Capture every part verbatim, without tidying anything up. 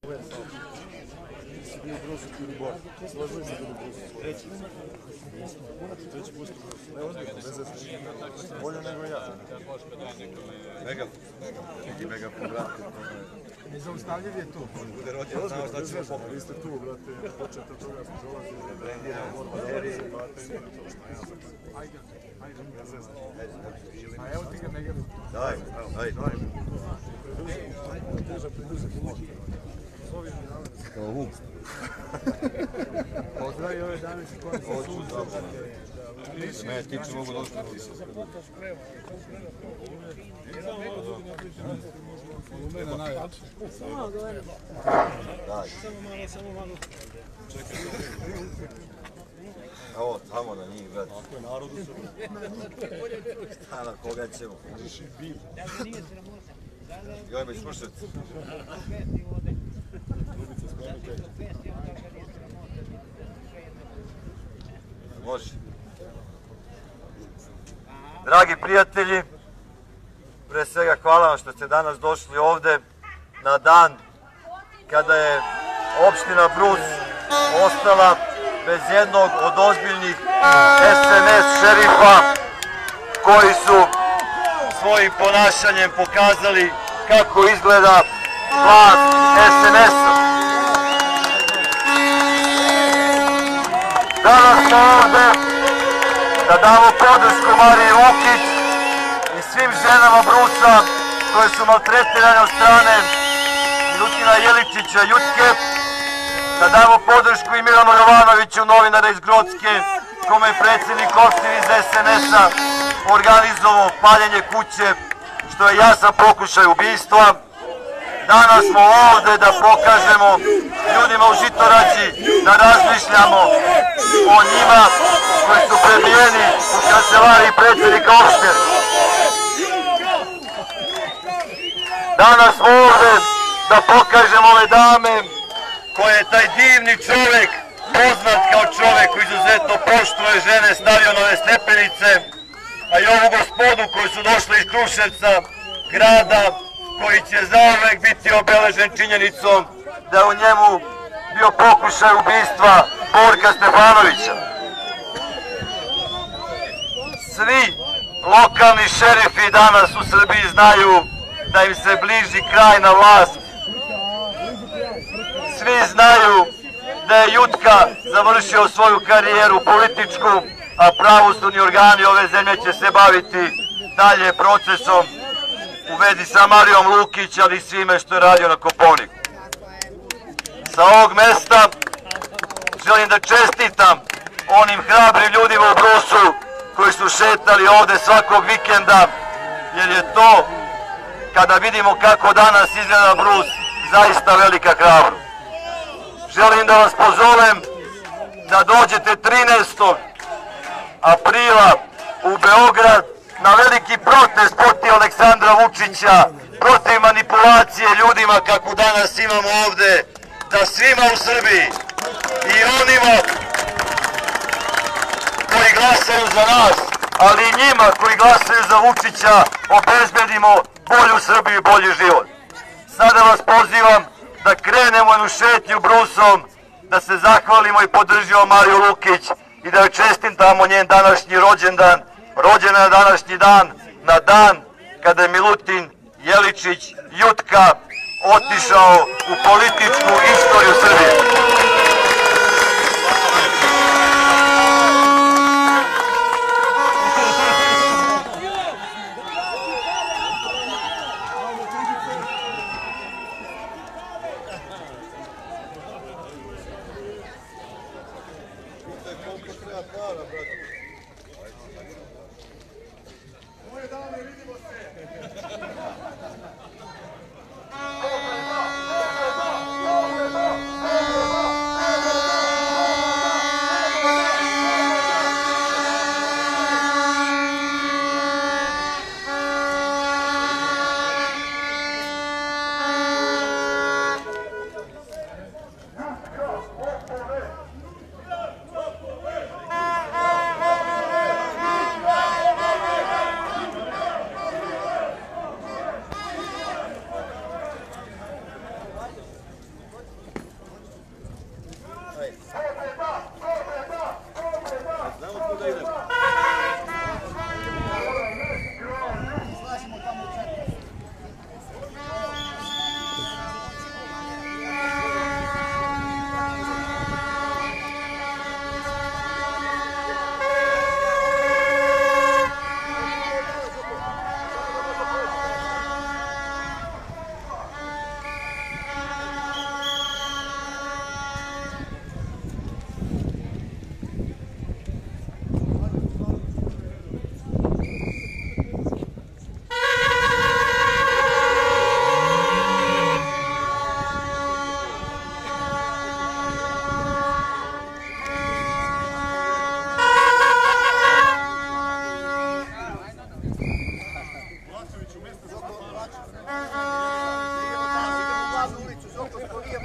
Nisi bio u Brusu, ti u Bor. Složili se bili u Brusu. Treći. Treći put u Brusu. Ne, ozbiljno, bez zezanja. Bolje nego ja. Mega. Neki mega program. Nezaustavljiv je tu. Bude rođen, znao šta će pokoj. Vi ste tu, brate, početa toga smo dolazili. Brendiramo, moderi. Ajde, ajde, bez zezanja. A evo ti ga mega. Daj, daj. Teža priduze, pomoći. Kao vuk. Pozdravi ove dame sa kojom se sunca. Ne, ti ću mogu došli. Lumena najjače. Samo malo dole. Daj. Samo malo, samo malo. Čekaj, Evo, tamo na njih, gledaj. ako je narodu se... A na koga ćemo? Uđeš i bil. Joj, me slušajte. Ljubica, skloni kaj. Može. Dragi prijatelji, pre svega hvala vam što ste danas došli ovde na dan kada je opština Brus ostala bez jednog od ozbiljnih es en es šerifa koji su svojim ponašanjem pokazali kako izgleda vlast es en es-a. Danas smo ovde da damo podršku Mariji Lukić i svim ženama Brusa koje su maltretirane od strane Milutina Jeličića Jutke, da damo podršku i Milanu Jovanoviću, novinara iz Grocke, kome je predsjednik opštine iz es en es-a organizovao paljenje kuće, što je jasan pokušaj ubistva. Danas smo ovde da pokažemo ljudima u Žitorađi da razmišljamo o njima koji su prebijeni u kancelariji predsjednika opštine. Danas smo ovde da pokažemo ove dame koje je taj divni čovek, poznat kao čovek koji izuzetno poštuje žene, stavio na ove stepenice, a i ovu gospodu koji su došli iz Kruševca, grada koji će zauvek biti obeležen činjenicom da je u njemu bio pokušaj ubistva Borka Stefanovića. Svi lokalni šerifi danas u Srbiji znaju da im se bliži kraj na vlast. Svi znaju da je Jutka završio svoju karijeru političku, a pravosudni organi ove zemlje će se baviti dalje procesom u vezi sa Marijom Lukić, ali i svime što je radio na Kopaoniku. Sa ovog mesta želim da čestitam onim hrabrim ljudima u Brusu koji su šetali ovde svakog vikenda, jer je to, kada vidimo kako danas izgleda Brus, zaista velika hrabrost. Želim da vas pozovem da dođete trinaestog aprila u Beograd na veliki protest protiv Aleksandra Vučića, protiv manipulacije ljudima kako danas imamo ovde, da svima u Srbiji i onima koji glasaju za nas, ali i njima koji glasaju za Vučića obezbedimo bolju Srbiju i bolji život. Sada vas pozivam da krenemo jednu šetnju Brusom, da se zahvalimo i podržimo Mariju Lukić i da joj čestitamo njen današnji rođendan, rođena na današnji dan, na dan kada je Milutin Jeličić Jutka otišao u političku istoriju Srbije.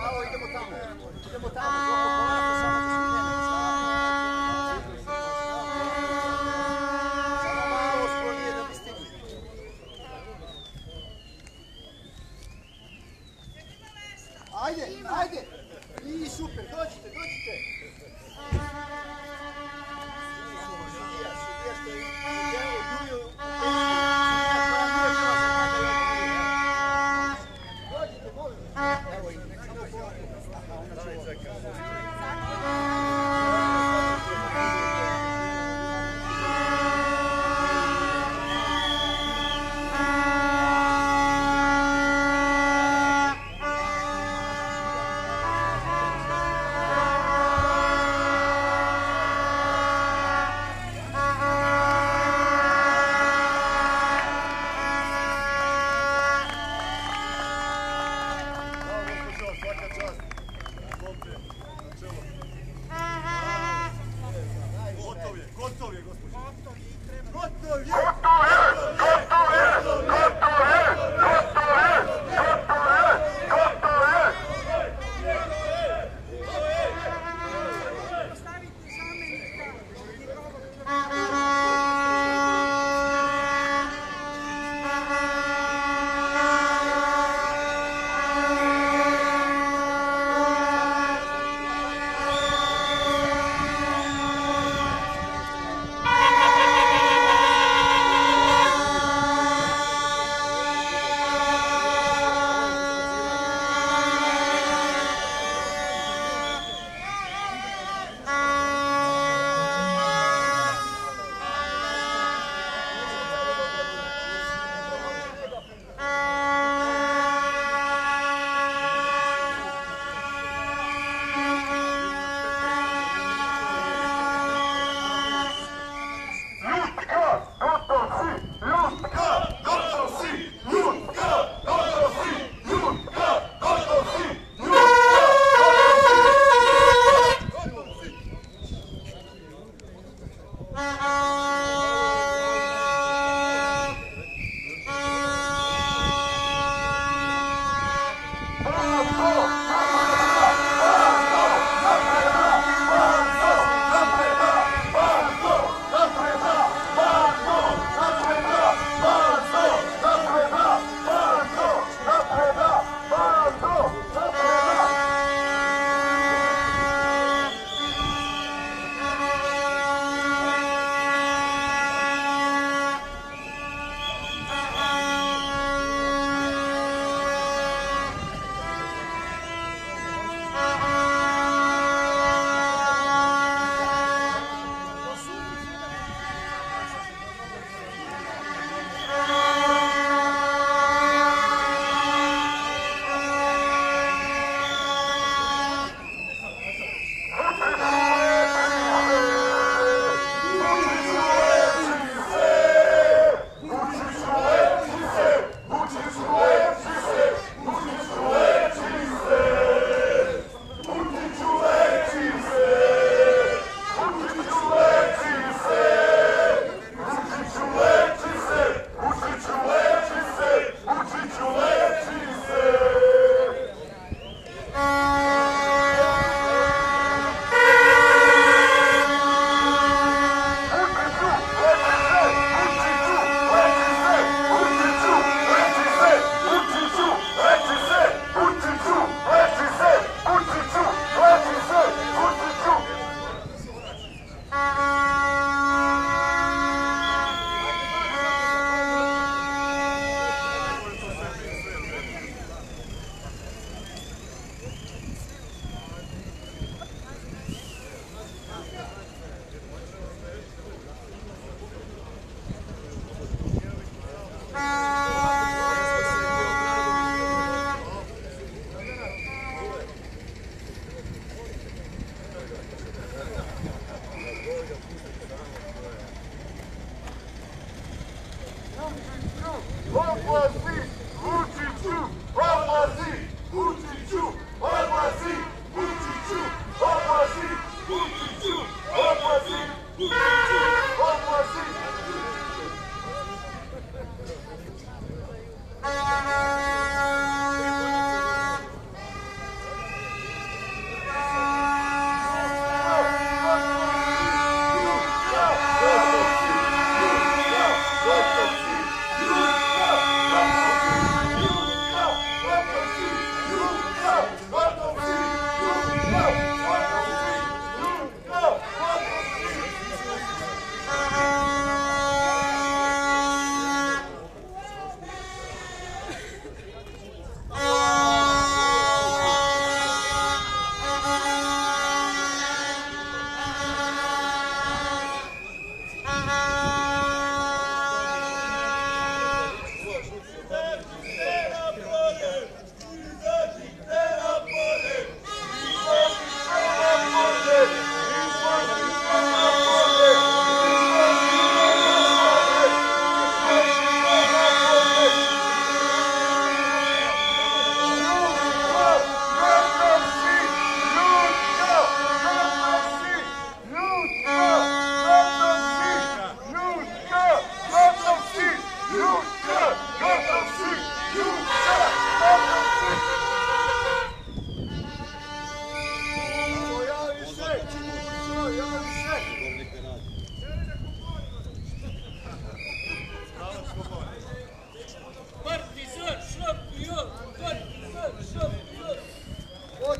Bravo, idemo tamo. Idemo tamo, Zoko, polako, samo da se njene. Samo malo sklonije da bi stigli. Ajde, ajde. I super, dođite, dođite. Sudija, sudija što je u djelu, Juliju, u sudija koja nije bila za kada je odgovorio. Dođite, molim. Evo ih, nek samo polako. Aha, ona će ovo.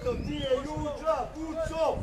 Puco, ti je Juđa, Puco!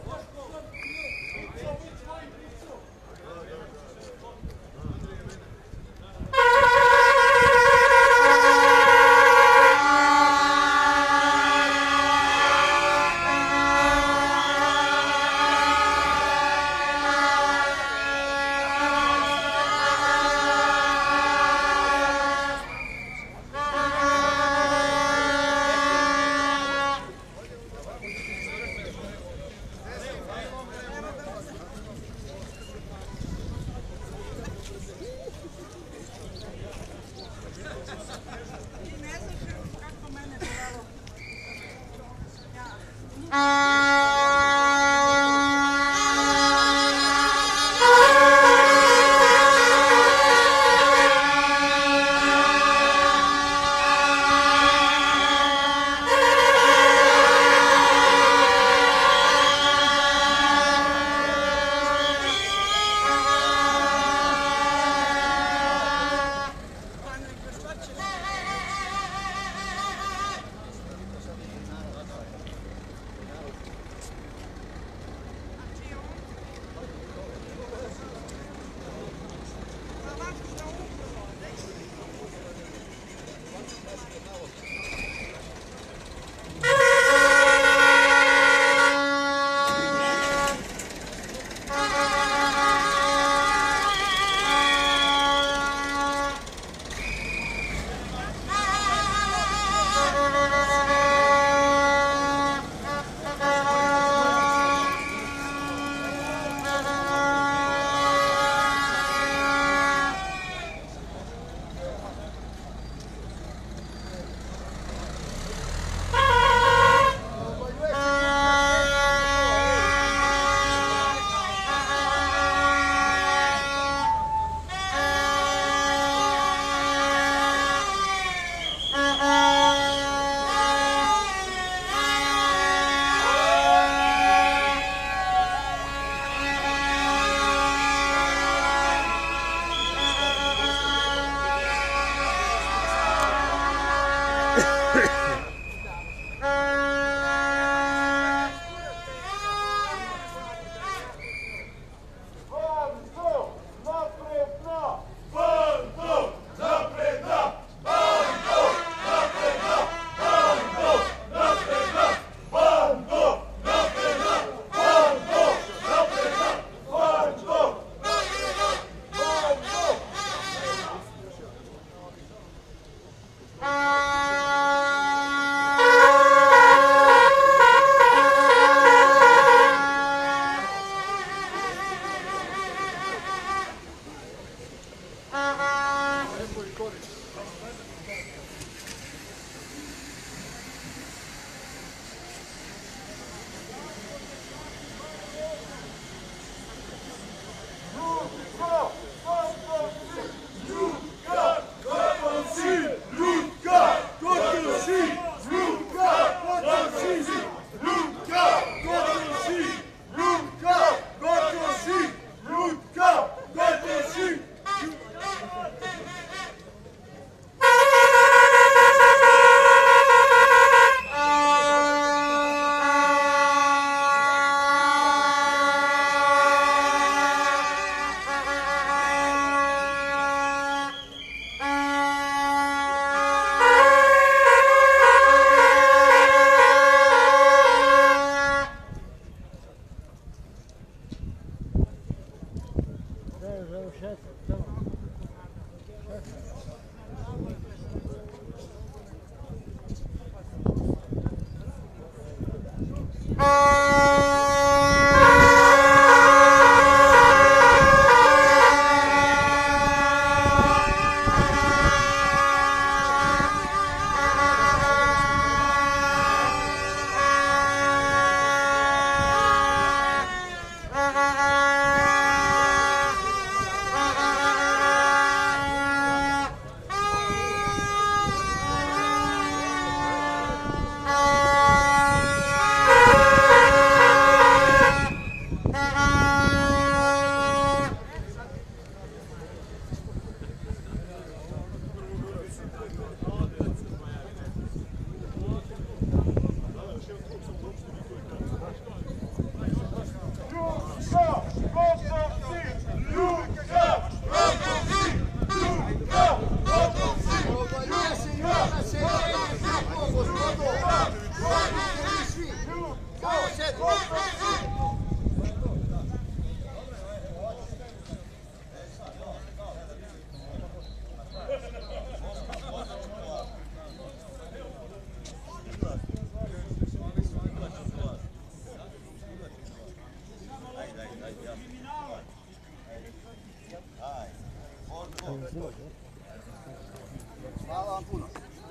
Hvala vam puno.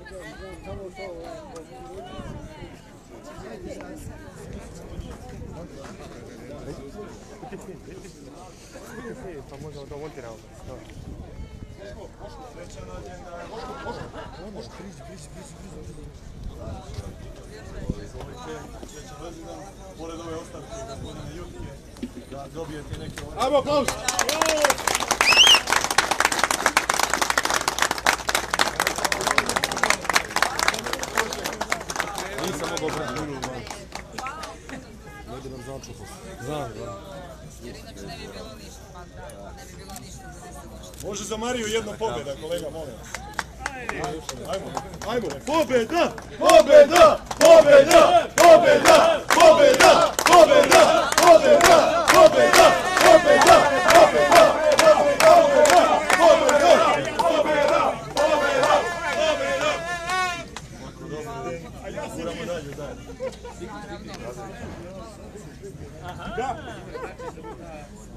Pa možemo to voltiramo. Pored ove ostavke gospodine Jutke, da dobijete neke... Ajmo, aplauz! Nisam mogao brati miru, man. Ne bi nam značio to. Znam, znam. Jer inače ne bi bilo ništa, pa da, ne bi bilo ništa za deset. Može za Mariju jedna pobjeda, kolega, molim vas. Ajmo, ajmo. Pobjeda! Pobjeda! Pobjeda! Pobjeda! Pobjeda! Pobjeda! Pobjeda! Pobjeda! Pobjeda! Pobjeda! Guramo dalje, dalje.